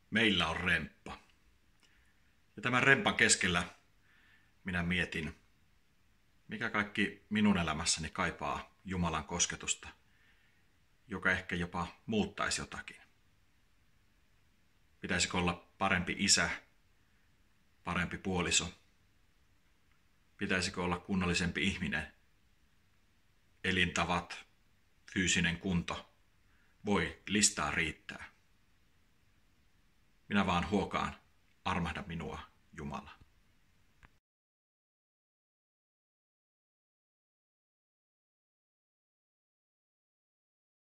Meillä on remppa. Ja tämän rempan keskellä minä mietin, mikä kaikki minun elämässäni kaipaa Jumalan kosketusta, joka ehkä jopa muuttaisi jotakin. Pitäisikö olla parempi isä, parempi puoliso? Pitäisikö olla kunnollisempi ihminen? Elintavat, fyysinen kunto. Voi, listaa riittää. Minä vaan huokaan, armahda minua, Jumala.